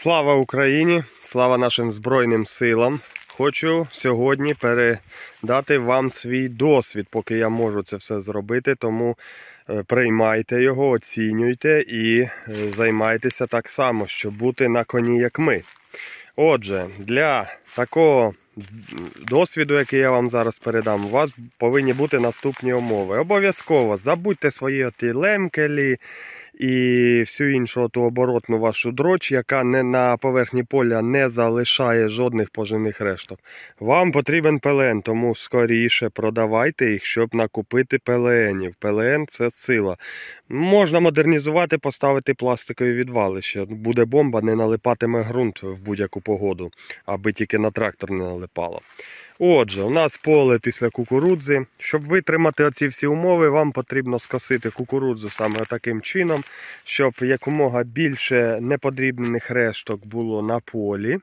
Слава Україні! Слава нашим Збройним силам! Хочу сьогодні передати вам свій досвід, поки я можу це все зробити, тому приймайте його, оцінюйте і займайтеся так само, щоб бути на коні, як ми. Отже, для такого досвіду, який я вам зараз передам, у вас повинні бути наступні умови. Обов'язково забудьте свої лемкелі і всю іншу оборотну вашу дроч, яка на поверхні поля не залишає жодних поживних решток. Вам потрібен ПЛН, тому скоріше продавайте їх, щоб накупити ПЛНів. ПЛН – це сила. Можна модернізувати, поставити пластикові відвалища. Буде бомба, не налипатиме ґрунт в будь-яку погоду, аби тільки на трактор не налипало. Отже, у нас поле після кукурудзи. Щоб витримати оці всі умови, вам потрібно скосити кукурудзу саме таким чином, щоб якомога більше непотрібних решток було на полі.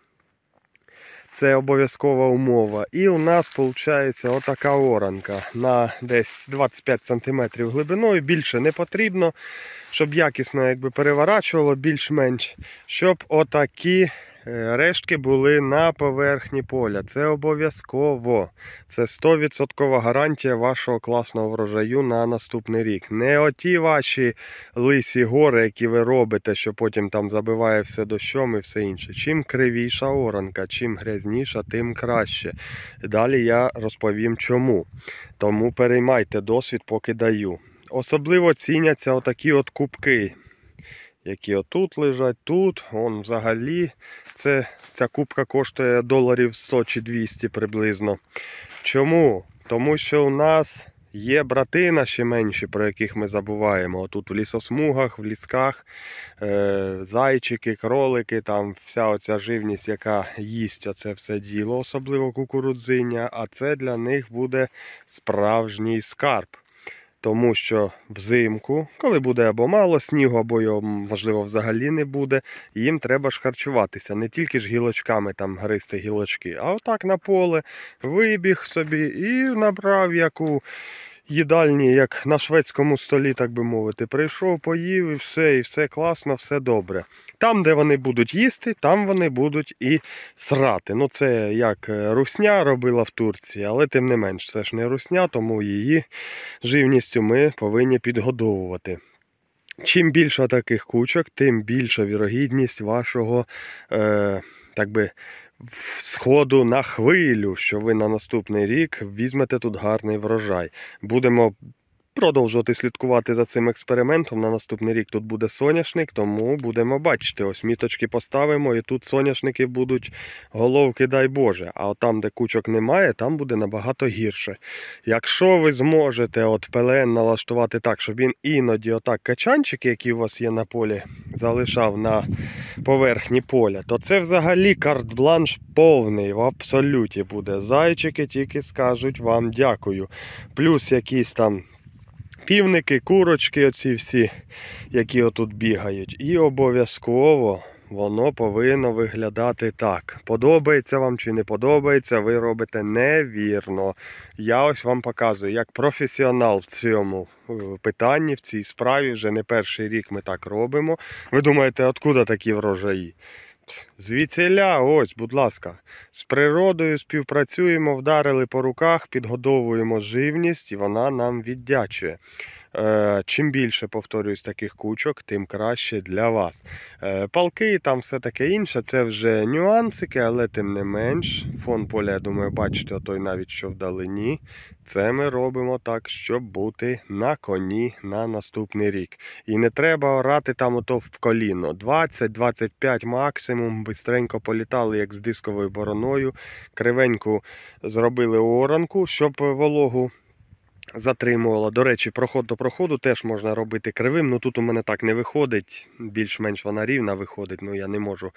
Це обов'язкова умова. І у нас виходить отака оранка на десь 25 см глибиною. Більше не потрібно, щоб якісно переворачувало більш-менш, щоб отакі рештки були на поверхні поля. Це обов'язково. Це 100% гарантія вашого класного врожаю на наступний рік. Не оті ваші лисі гори, які ви робите, що потім там забиває все дощом і все інше. Чим кривіша оранка, чим грязніша, тим краще. Далі я розповім чому. Тому переймайте досвід, поки даю. Особливо ціняться отакі от кубки, які отут лежать, тут, вон взагалі, ця кубка коштує доларів 100 чи 200 приблизно. Чому? Тому що у нас є брати наші менші, про яких ми забуваємо. Отут в лісосмугах, в лісках, зайчики, кролики, там вся оця живність, яка їсть оце все діло, особливо кукурудзиння, а це для них буде справжній скарб. Тому що взимку, коли буде або мало снігу, або його, можливо, взагалі не буде, їм треба ж харчуватися. Не тільки ж гілочками там гризти гілочки, а отак на поле вибіг собі і набрав яку їдальні, як на шведському столі, так би мовити. Прийшов, поїв і все класно, все добре. Там, де вони будуть їсти, там вони будуть і срати. Ну це як русня робила в Турції, але тим не менш, це ж не русня, тому її живністю ми повинні підгодовувати. Чим більше таких кучок, тим більша вірогідність вашого, сходу на хвилю, що ви на наступний рік візьмете тут гарний врожай. Будемо продовжувати слідкувати за цим експериментом. На наступний рік тут буде соняшник, тому будемо бачити. Ось міточки поставимо, і тут соняшники будуть головки, дай Боже. А от там, де кучок немає, там буде набагато гірше. Якщо ви зможете ПЛН налаштувати так, щоб він іноді отак качанчики, які у вас є на полі, залишав на поверхні поля, то це взагалі карт-бланш повний, в абсолюті буде. Зайчики тільки скажуть вам дякую. Плюс якісь там півники, курочки, оці всі, які отут бігають. І обов'язково воно повинно виглядати так. Подобається вам чи не подобається, ви робите невірно. Я ось вам показую, як професіонал в цьому питанні, в цій справі. Вже не перший рік ми так робимо. Ви думаєте, откуда такі врожаї? Звідсіля, ось, будь ласка, з природою співпрацюємо, вдарили по руках, підгодовуємо живність і вона нам віддячує. Чим більше, повторюсь, таких кучок, тим краще для вас. Палки, там все таке інше, це вже нюансики, але тим не менш, фон поля, я думаю, бачите, отой навіть що вдалині. Це ми робимо так, щоб бути на коні на наступний рік. І не треба орати там ото в коліно. 20-25 максимум, бистренько політали, як з дисковою бороною. Кривеньку зробили оранку, щоб вологу затримувала. До речі, проход до проходу теж можна робити кривим. Ну тут у мене так не виходить. Більш-менш вона рівна виходить. Ну я не можу.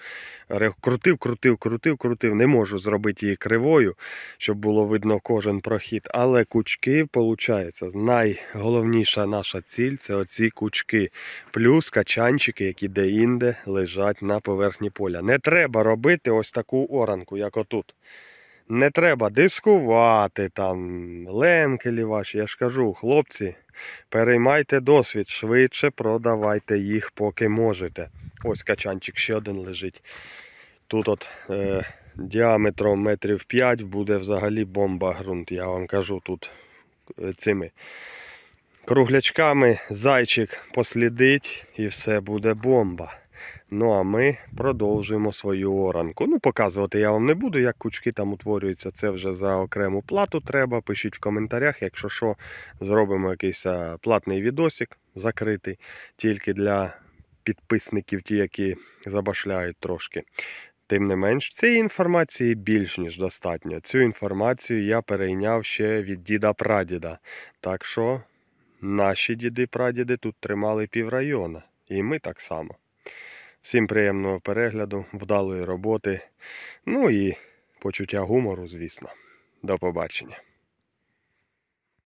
Крутив. Не можу зробити її кривою, щоб було видно кожен прохід. Але кучки, виходить, найголовніша наша ціль – це оці кучки. Плюс качанчики, які де-інде лежать на поверхні поля. Не треба робити ось таку оранку, як отут. Не треба дискувати, там, лемкелі ваші, я ж кажу, хлопці, переймайте досвід, швидше продавайте їх, поки можете. Ось качанчик ще один лежить. Тут от діаметром метрів 5 буде взагалі бомба ґрунт. Я вам кажу, тут цими круглячками зайчик послідить і все буде бомба. Ну а ми продовжуємо свою оранку. Ну, показувати я вам не буду, як кучки там утворюються. Це вже за окрему плату треба. Пишіть в коментарях, якщо що, зробимо якийсь платний відосик закритий. Тільки для підписників, ті, які забашляють трошки. Тим не менш, цієї інформації більш ніж достатньо. Цю інформацію я перейняв ще від діда-прадіда. Так що наші діди-прадіди тут тримали піврайона. І ми так само. Всім приємного перегляду, вдалої роботи, ну і почуття гумору, звісно. До побачення.